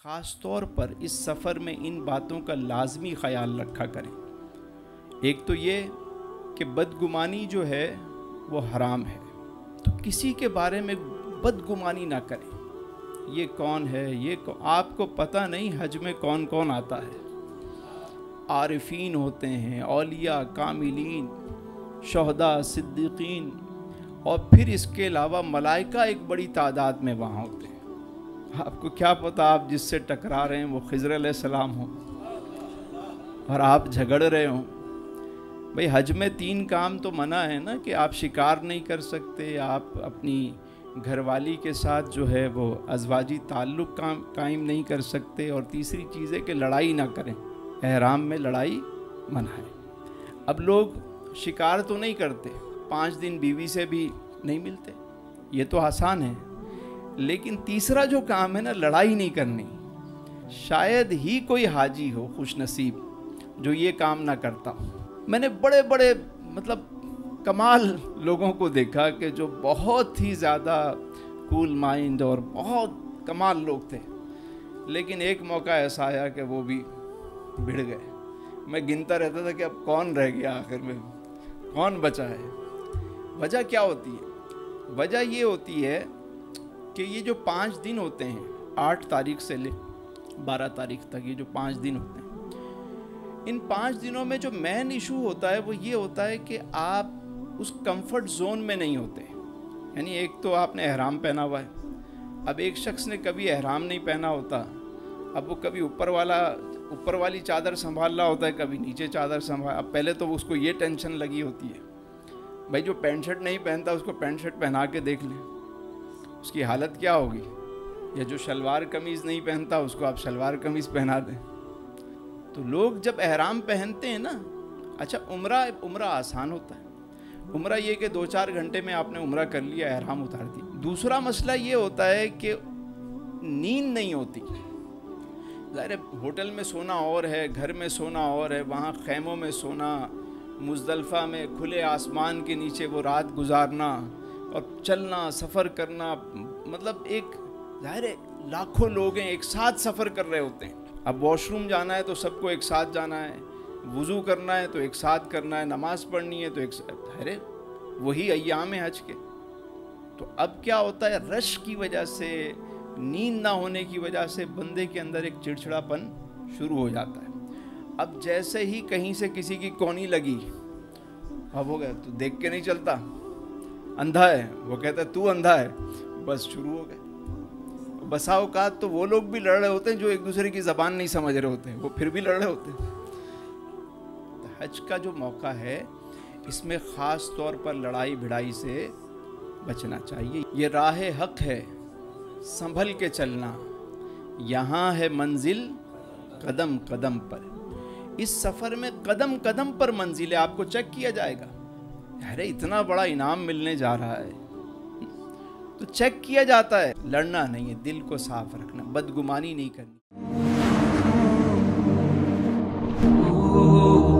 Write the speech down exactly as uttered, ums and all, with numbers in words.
ख़ास तौर पर इस सफ़र में इन बातों का लाजमी ख़याल रखा करें। एक तो ये कि बदगुमानी जो है वो हराम है, तो किसी के बारे में बदगुमानी ना करें। ये कौन है, ये कौन, आपको पता नहीं हज में कौन कौन आता है। आरिफीन होते हैं, औलिया, कामिलीन, शहदा, सिद्दीकीन, और फिर इसके अलावा मलाइका एक बड़ी तादाद में वहाँ होते हैं। आपको क्या पता आप जिससे टकरा रहे हैं वो खिज़र अलैहिस्सलाम हो और आप झगड़ रहे हो। भाई हज में तीन काम तो मना है ना, कि आप शिकार नहीं कर सकते, आप अपनी घरवाली के साथ जो है वो अज़वाजी ताल्लुक़ काम कायम नहीं कर सकते, और तीसरी चीज़ है कि लड़ाई ना करें। एहराम में लड़ाई मना है। अब लोग शिकार तो नहीं करते, पाँच दिन बीवी से भी नहीं मिलते, ये तो आसान है। लेकिन तीसरा जो काम है ना, लड़ाई नहीं करनी, शायद ही कोई हाजी हो खुशनसीब जो ये काम ना करता हो। मैंने बड़े बड़े मतलब कमाल लोगों को देखा कि जो बहुत ही ज़्यादा कूल माइंड और बहुत कमाल लोग थे, लेकिन एक मौका ऐसा आया कि वो भी भिड़ गए। मैं गिनता रहता था कि अब कौन रह गया, आखिर में कौन बचा है। वजह क्या होती है? वजह ये होती है कि ये जो पाँच दिन होते हैं, आठ तारीख से ले बारह तारीख तक ये जो पाँच दिन होते हैं, इन पाँच दिनों में जो मेन इशू होता है वो ये होता है कि आप उस कंफर्ट जोन में नहीं होते। यानी एक तो आपने एहराम पहना हुआ है, अब एक शख्स ने कभी एहराम नहीं पहना होता, अब वो कभी ऊपर वाला ऊपर वाली चादर संभाल रहा होता है, कभी नीचे चादर संभाल। अब पहले तो उसको ये टेंशन लगी होती है, भाई जो पैंट शर्ट नहीं पहनता उसको पैंट शर्ट पहना के देख लें, उसकी हालत क्या होगी। या जो शलवार कमीज़ नहीं पहनता उसको आप शलवार कमीज़ पहना दें। तो लोग जब एहराम पहनते हैं ना, अच्छा उम्रा उम्रा आसान होता है। उम्रा ये कि दो चार घंटे में आपने उम्रा कर लिया, एहराम उतार दी। दूसरा मसला ये होता है कि नींद नहीं होती। ज़ाहिर है होटल में सोना और है, घर में सोना और है, वहाँ खैमों में सोना, मुज़दलिफ़ा में खुले आसमान के नीचे वो रात गुजारना और चलना, सफ़र करना, मतलब एक ज़ाहिर है लाखों लोग हैं एक साथ सफ़र कर रहे होते हैं। अब वॉशरूम जाना है तो सबको एक साथ जाना है, वज़ू करना है तो एक साथ करना है, नमाज़ पढ़नी है तो एक साथ। अरे वही अय्याम है हज के। तो अब क्या होता है, रश की वजह से, नींद ना होने की वजह से बंदे के अंदर एक चिड़चिड़ापन शुरू हो जाता है। अब जैसे ही कहीं से किसी की कोनी लगी, अब हो गया तो देख के नहीं चलता, अंधा है, वो कहता है तू अंधा है, बस शुरू हो गए। बसा औकात तो वो लोग भी लड़ रहे होते हैं जो एक दूसरे की ज़बान नहीं समझ रहे होते हैं, वो फिर भी लड़ रहे होते हैं। तो हज का जो मौका है इसमें ख़ास तौर पर लड़ाई भिड़ाई से बचना चाहिए। ये राह हक है, संभल के चलना, यहाँ है मंजिल कदम कदम पर। इस सफ़र में कदम कदम पर मंजिल है, आपको चेक किया जाएगा। अरे इतना बड़ा इनाम मिलने जा रहा है तो चेक किया जाता है। लड़ना नहीं है, दिल को साफ रखना, बदगुमानी नहीं करनी।